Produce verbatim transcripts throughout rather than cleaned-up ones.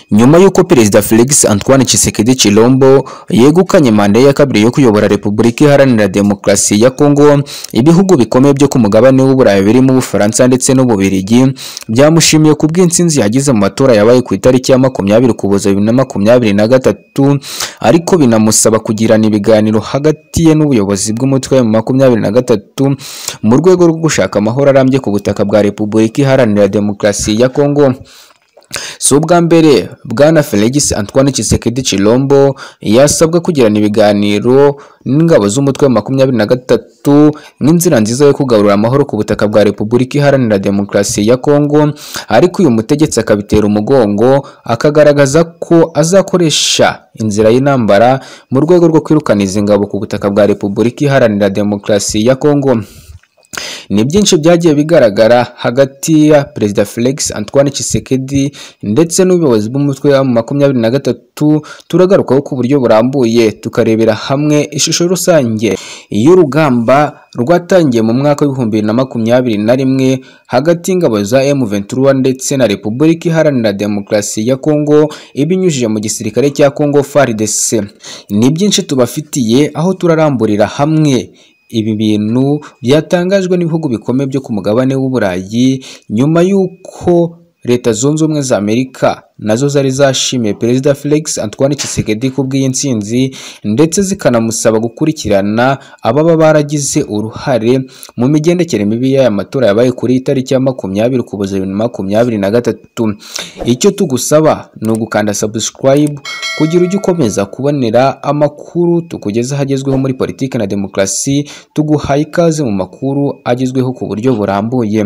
nyuma y'uko Perezida Felix Antoine Tshisekedi Tshilombo yegukanye manda ya kabiri yo kuyobora Repubulika Iharanira Demokarasi ya Kongo, ibihugu bikomeye byo ku mugabane w'Uburayi birimo Ubufaransa ndetse n'Ububiligi byamushimiye ku bw'intsinzi yagize mu matora yabaye ku itariki ya makumyabiri Ukuboza bibiri na makumyabiri na gatatu, ariko binamusaba kugirana ibiganiro hagati ye n'ubuyobozi bw'umutwe wa makumyabiri na gatatu mu rwego rwo gushaka amahoro arambye ku butaka bwa Repubulika Iharanira Demokarasi ya Kongo. Si ubwa mbere Bwana Felix Antoine Tshisekedi Tshilombo yasabwe kugirana ibiganiro n'ingabo z'umutwe wa makumyabiri na gatatu nk'inzira nziza yo kugarura amahoro ku butaka bwa Repubulika Iharanira Demokarasi ya Kongo, ariko uyu mutegetsi akabitera umugongo akagaragaza ko azakoresha inzira y'intambara mu rwego rwo kwirukana izi ngabo ku butaka bwa Repubulika Iharanira Demokarasi ya Kongo. Ni byinshi byagiye bigaragara hagati ya Perezida Felix Antoine Tshisekedi ndetse n'ubuyobozi bw'umutwe wa makumyabiri na gatatu. Turagarukaho ku buryo burambuye tukarebera hamwe ishusho rusange y'urugamba rwatangiye mu mwaka w'ibihumbi bibiri na makumyabiri na rimwe hagati y'ingabo za M vingt-trois ndetse na Repubulika Iharanira Demokarasi ya Kongo ibinyujije mu gisirikare cya Kongo F A R D C. Ni byinshi tubafitiye aho turaramburira hamwe ibi bintu byatangajwe n'ibihugu bikomeye byo ku mugabane w'Uburayi nyuma y'uko Leta Zunze Ubumwe za Amerika nazo zari zashimiye Perezida Felix Antoine Tshisekedi ku bw'intsinzi ndetse zikanamusaba gukurikirana ababa baragize uruhare mu migendekere mibi y'aya matora yabaye kuri itariki ya makumyabiri Ukuboza bibiri na makumyabiri na gatatu. Icyo tugusaba ni ugukanda subscribe kugira ujye ukomeza kubonera amakuru tukugeza hagezweho muri politiki na demokarasi. Tuguhaye ikaze mu makuru agezweho ku buryo burambuye.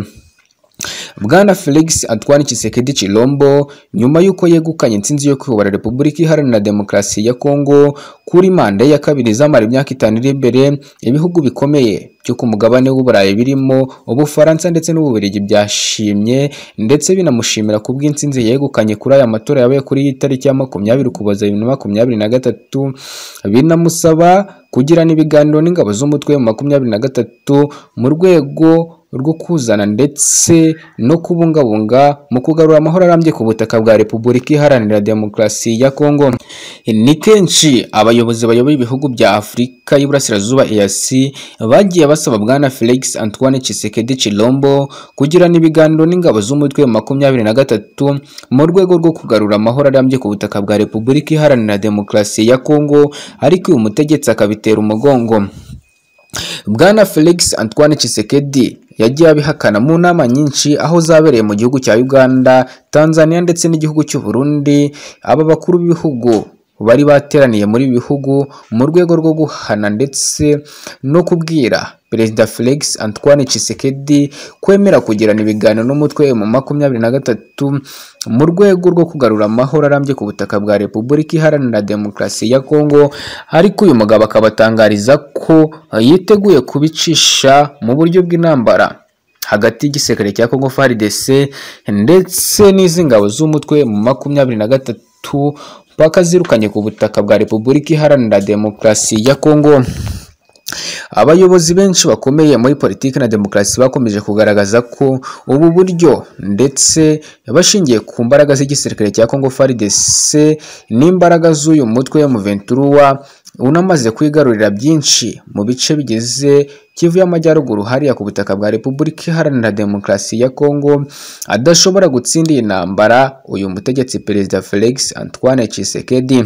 Bwana Felix Antoine Tshisekedi Tshilombo nyuma y'uko yegukanye intsinzi yo kuyobora Repubulika Iharanira Demokarasi ya Kongo kuri manda ya kabiri zamara imyaka itanu iri imbere, ibihugu bikomeye byo ku mugabane w'Uburayi birimo Ubufaransa ndetse n'Ububiligi byashimye ndetse binamushimira ku bw'intsinzi yegukanye kuri aya matora yabaye kuri itariki ya makumyabiri Ukuboza bibiri na makumyabiri na gatatu, binamusaba kugirana ibiganiro n'ingabo z'umutwe wa makumyabiri na gatatu mu rwego rwo kuzana ndetse no kubungabunga mu kugarura amahoro arambye ku butaka bwa Repubulika Iharanira Demokarasi ya Kongo. Ni kenshi abayobozi bayoboye ibihugu bya Afurika y'Iburasirazuba E A C bagiye basaba Bwana Felix Antoine Tshisekedi Tshilombo kugirana ibiganiro n'ingabo z'umutwe wa makumyabiri na gatatu mu rwego rwo kugarura amahoro arambye ku butaka bwa Repubulika Iharanira Demokarasi ya Kongo, ariko uyu mutegetsi akabitera umugongo. Bwana Felix Antoine Tshisekedi yagiye abihakana mu nama nyinshi aho zabereye mu gihugu cya Uganda, Tanzania ndetse n'igihugu cy'u Burundi. Aba bakuru b'ibihugu bari bateraniye muri ibi bihugu mu rwego rwo guhana ndetse no kubwira Perezida Felix Antoine Tshisekedi kwemera kugirana ibiganiro n'umutwe mu makumyabiri na gatatu mu rwego rwo kugarura amahoro arambye ku butaka bwa Repubulika Iharanira Demokarasi ya Kongo, ariko uyu mugabo akabatangariza ko yiteguye kubicisha mu buryo bw'intambara hagati y'igisirikare cya Kongo F A R D C ndetse n'izi ngabo z'umutwe mu makumyabiri na gatatu paka zirukanye ku butaka bwa Repubulika Iharanira Demokarasi ya Kongo. Abayobozi benshi bakomeye muri politiki na demokarasi bakomeje kugaragaza ko ubu buryo ndetse bashingiye ku mbaraga z'igisirikare cya Kongo F A R D C n'imbaraga z'uyu mutwe wa M vingt-trois unamaze kwigarurira byinshi mu bice bigize Kivu y'Amajyaruguru hariya ku butaka bwa Repubulika Iharanira Demokarasi ya Kongo, adashobora gutsinda iyi ntambara uyu mutegetsi Perezida Felix Antoine Tshisekedi.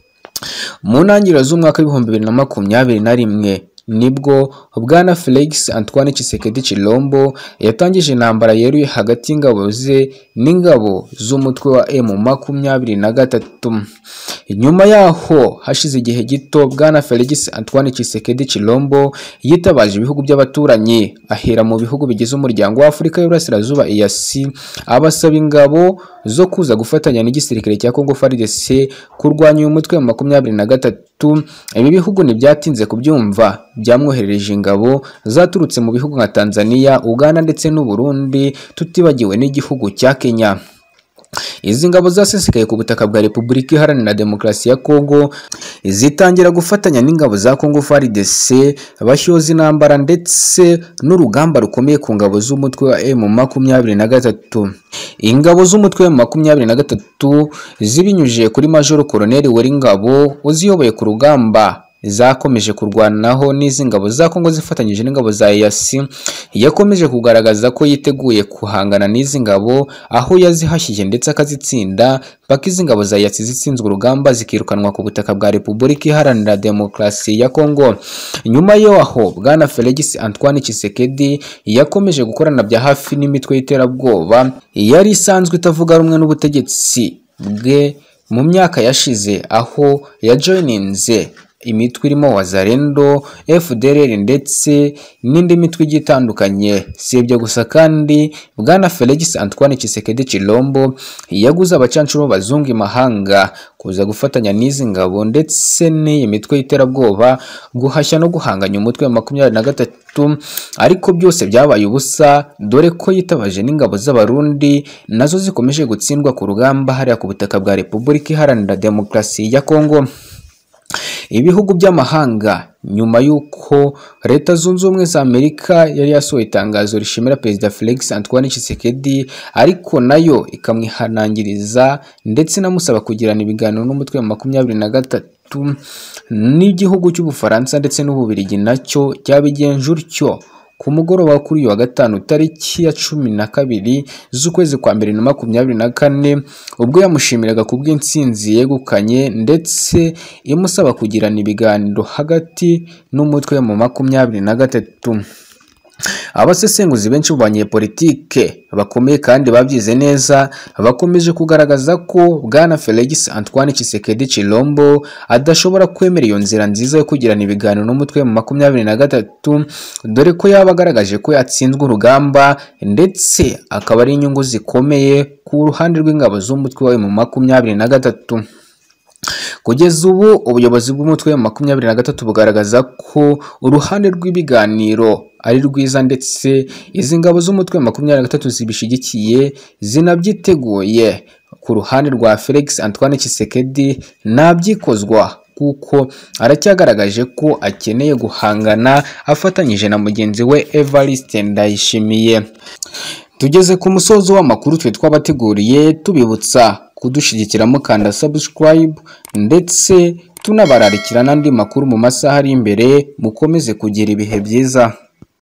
Mu ntangiriro z'umwaka w'ibihumbi bibiri na makumyabiri na rimwe nibwo Bwana Felix Antoine Tshisekedi Tshilombo yatangije intambara yeruye hagati y'ingabo ze n'ingabo z'umutwe wa M makumyabiri na gatatu. Nyuma yaho hashize igihe gito Bwana Felix Antoine Tshisekedi Tshilombo yitabaje ibihugu by'abaturanyi ahera mu bihugu bigize umuryango wa Afurika y'Iburasirazuba E A C abasaba ingabo zo kuza gufatanya n'igisirikare cya Kongo F A R D C kurwanya uyu mutwe wa makumyabiri na gatatu. Ibi bihugu ntibyatinze kubyumva, byamwoherereje ingabo zaturutse mu bihugu nka Tanzania, Uganda ndetse n'u Burundi, tutibagiwe n'igihugu cya Kenya. Izi ngabo zasesekaye ku butaka bwa Repubulika Iharanira Demokarasi ya Kongo zitangira gufatanya n'ingabo za Kongo F A R D C bashoza intambara ndetse n'urugamba rukomeye ku ngabo z'umutwe wa M makumyabiri na gatatu. Ingabo z'umutwe wa M makumyabiri na gatatu zibinyujije kuri Major Colonel Weringabo uziyoboye ku rugamba zakomeje kurwanaho n'izi ngabo za Kongo zifatanyije n'ingabo za E A C, yakomeje kugaragaza ko yiteguye kuhangana n'izi ngabo aho yazihashije ndetse akazitsinda paka izi ngabo za E A C zitsinzwe urugamba zikirukanwa ku butaka bwa Repubulika Iharanira Demokarasi ya Kongo. Nyuma yo aho Bwana Felix Antoine Tshisekedi yakomeje gukorana bya hafi n'imitwe y'iterabwoba yari isanzwe itavuga rumwe n'ubutegetsi bwe mu myaka yashize, aho yajoininze imitwe irimo Wazalendo, F D L R ndetse n'indi mitwe igitandukanye. Si ibyo gusa kandi Bwana Felix Antoine Tshisekedi Chilombo yaguze abacancuro bazungu imahanga kuza gufatanya n'izi ngabo ndetse n'iyi mitwe y'iterabwoba guhashya no guhanganya umutwe wa makumyabiri na gatatu, ariko byose byabaye ubusa dore ko yitabaje n'ingabo z'abarundi nazo zikomeje gutsindwa ku rugamba hariya ku butaka bwa Repubulika Iharanira Demokarasi ya Kongo. Ibihugu by'amahanga nyuma y'uko Leta Zunze Ubumwe za Amerika yari yasohoye itangazo rishimira Perezida Felix Antoine Tshisekedi, ariko nayo ikamwihanangiriza ndetse namusaba kugirana ibiganiro n'umutwe wa makumyabiri na gatatu, n'igihugu cy'Ubufaransa ndetse n'Ububiligi nacyo cyabigenje utyo ku mugoroba kuri uyu wa gatanu tariki ya cumi na kabiri z'ukwezi kwa mbere na makumyabiri na kane, ubwo yamushimiraga ku bw'intsinzi yegukanye ndetse imusaba kugirana ibiganiro hagati n'umutwe mu makumyabiri na gatatu. Abasesenguzi benshi mu banyepolitike bakomeye kandi babyize neza bakomeje kugaragaza ko Bwana Felix Antoine Tshisekedi Chilombo adashobora kwemera iyo nzira nziza yo kugirana ibiganiro n'umutwe mu makumyabiri na gatatu, dore ko yaba agaragaje ko yatsinzwe urugamba ndetse akaba ari inyungu zikomeye ku ruhande rw'ingabo z'umutwe wa mu makumyabiri na gatatu. Kugeza ubu ubuyobozi bw'umutwe wa makumyabiri na gatatu bugaragaza ko uruhande rw'ibiganiro ari rwiza ndetse izi ngabo z'umutwe wa makumyabiri na gatatu zibishigikiye zinabyiteguye. Ku ruhande rwa Felix Antoine Tshisekedi nabyikozwa kuko aracyagaragaje ko akeneye guhangana afatanyije na mugenzi we Evariste Ndayishimiye. Tugeze ku musozo w'amakuru twe twabateguriye, tubibutsa kudushigikira mukanda subscribe ndetse tunabararikira n'andi makuru mu masaha ari imbere. Mukomeze kugira ibihe byiza.